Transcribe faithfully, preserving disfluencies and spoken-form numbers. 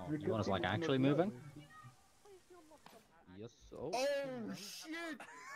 You want us like actually moving? Yes. Oh. Oh shit!